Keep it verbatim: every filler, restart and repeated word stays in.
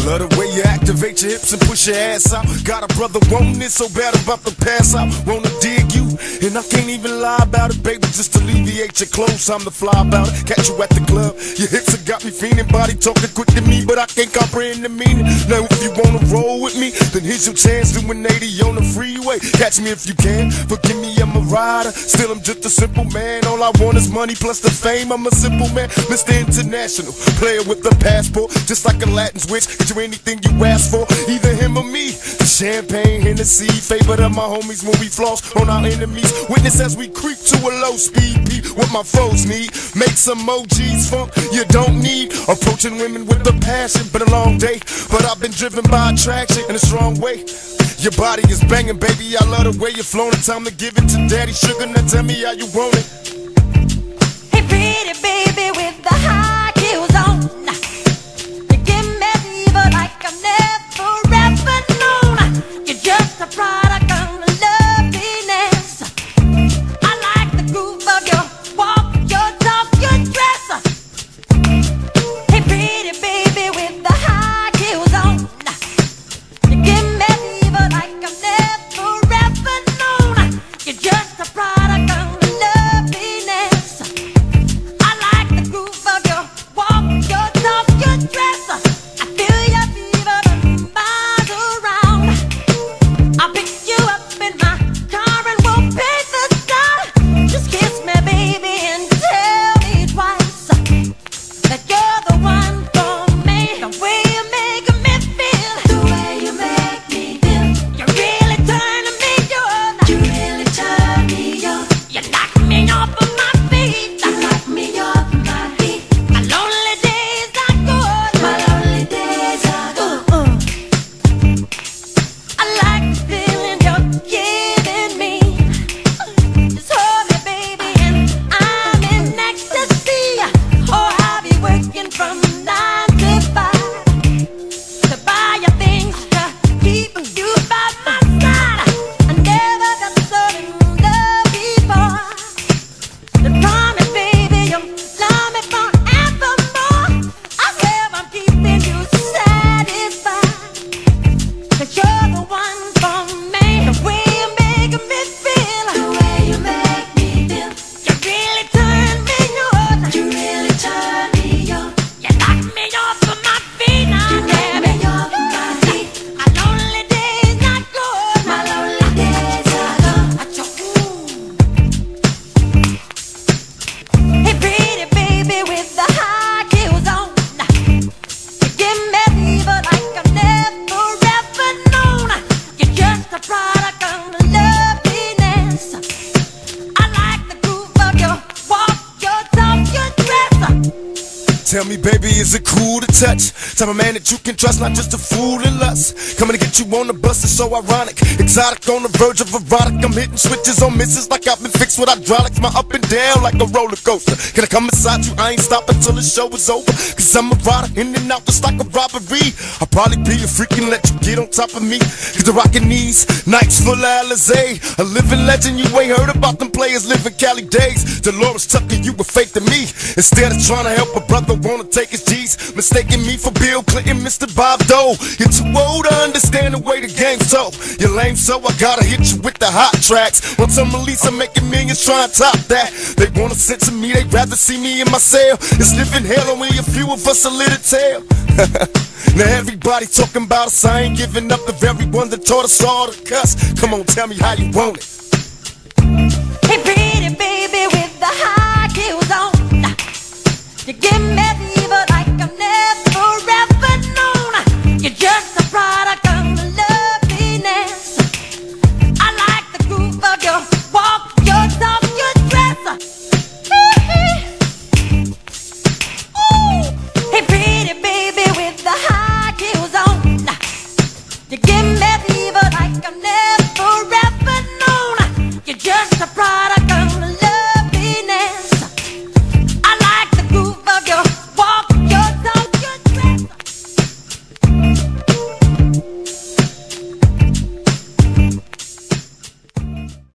Love the way you activate your hips and push your ass out. Got a brother wanting it so bad about to pass out. Wanna dig you, and I can't even lie about it, baby. Just alleviate your clothes, I'm the fly about it. Catch you at the club, your hips have got me fiending. Body talking quick to me, but I can't comprehend the meaning. Now if you wanna roll with me, then here's your chance, doing eighty on the freeway. Catch me if you can, forgive me, I'm a rider. Still I'm just a simple man, all I want is money plus the fame. I'm a simple man, Mister International, player with a passport, just like a Latin switch. Get you anything you ask for, either him or me. The champagne, Hennessy, favorite of my homies when we floss on our enemies. Witness as we creep to a low speed, beat what my foes need. Make some emojis, funk you don't need. Approaching women with a passion, been a long day, but I've been driven by attraction in a strong way. Your body is banging, baby, I love the way you're flowing. Time to give it to daddy sugar, now tell me how you want it. Hey pretty baby with the high heels on, you give me fever like I've never ever known. You're just a product of loveliness. I like the groove of your walk, your talk, your dress. Hey pretty baby with the high heels on, you give me fever like I've never ever known. You're just a product of loveliness. I like the groove of your walk, your talk, your dress. I feel your fever from miles around. I'll pick you up in my car and we'll paint the town. Just kiss me, baby, and tell me twice that you're the one for me. The way you make me feel, the way you make me feel, you really turn me on. You really turn me on. You knock me off of my feet. You knock me off my feet. My lonely days are good. My lonely days are good. Uh, uh. I like the feeling you're giving me. Just hold me, baby, and I'm in ecstasy. Oh, I'll be working from nine to five to buy you things to keep you by my side. I never got so in love before. The promise, baby, you'll love me forevermore. I swear I'm keeping you satisfied, 'cause you're the one for me. The way you make me feel, the way you make me feel, you really turn me on. You really turn me on. You knock me off of my feet now. You knock me off my feet. My lonely days are good. My lonely days are good. I just, hey pretty baby with the high heels on, you give me fever like I've never ever known. You're just a product of loveliness. I like the groove of your walk, your talk, your dress. Tell me, baby, is it cool to touch? Type of man that you can trust, not just a fool in lust. Coming to get you on the bus is so ironic. Exotic on the verge of erotic. I'm hitting switches on misses like I've been fixed with hydraulics. My up and down like a roller coaster. Can I come inside you? I ain't stopping till the show is over. Cause I'm a rider, in and out just like a robbery. I'll probably be a freak and let you get on top of me. Cause the rockin' these nights full of Alizé. A living legend, you ain't heard about them players living Cali days. Dolores Tucker, you were fake to me. Instead of trying to help a brother, wanna take his G's, mistaking me for Bill Clinton, Mister Bob Dole. You're too old to understand the way the game's so. You're lame, so I gotta hit you with the hot tracks. Once I'm released, I'm making millions trying to top that. They wanna censor me, they'd rather see me in my cell. It's living hell, only a few of us a little tale. Now everybody talking about us, I ain't giving up the very one that taught us all to cuss. Come on, tell me how you want it. Hey pretty baby with the high heels on, you give me